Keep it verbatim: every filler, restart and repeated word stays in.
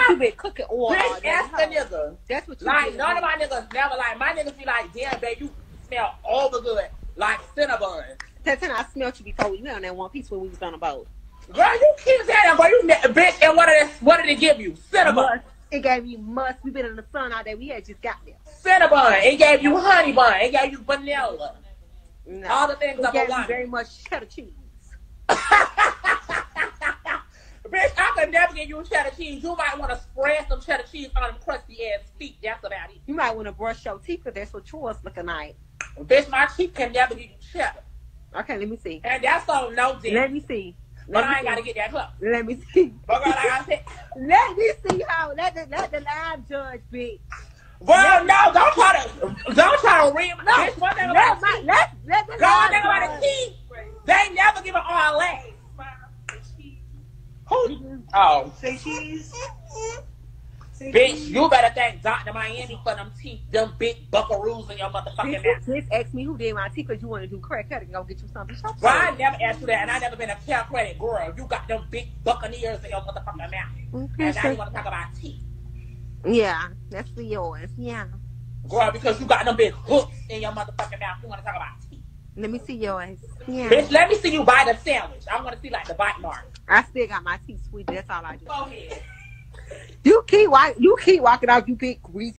you been cooking oil. Bitch, ask the nigga. That's what you like. been None doing. of my niggas never like. My niggas be like, damn, babe, you smell over good like Cinnabon. Santana, I smelled you before we went on that one piece when we was on a boat. Girl, you keep saying that, but you bitch. And what did it? What did it give you? Cinnabon. It gave you must. We been in the sun all day. We had just got there. Cinnabon. It gave you honey bun. It gave you vanilla. No. All the things it of gave a you very much cheddar cheese. Bitch, I could never give you cheddar cheese. You might want to spread some cheddar cheese on them crusty ass feet. That's about it. You might want to brush your teeth because that's what yours looking like. Bitch, my teeth can never give you cheddar. Okay, let me see. And that's on no dick. Let me see. But Let I ain't got to get that close. Let me see. But girl, like I said, let me see how. Let the let the live judge be. Well, no, don't try to don't try to read. No, bitch, one thing about my, let let the girl, live one thing about the teeth, they never give it all legs. Who? Oh, Say cheese. Say bitch, cheese. you better thank Doctor Miami for them teeth, them big buckaroos in your motherfucking mouth. Just ask me who did my teeth because you want to do crack cut and go get you something. Well, I never asked you that, and I never been a care credit girl. You got them big buccaneers in your motherfucking mouth, Okay, and so, now you want to talk about teeth. yeah, that's for yours. Yeah. Girl, because you got them big hooks in your motherfucking mouth, you want to talk about teeth. Let me see yours. Yeah. Bitch, let me see you bite a sandwich. I want to see like the bite mark. I still got my teeth sweet. That's all I do. Go ahead. You keep walk, you keep walking out, you big greasy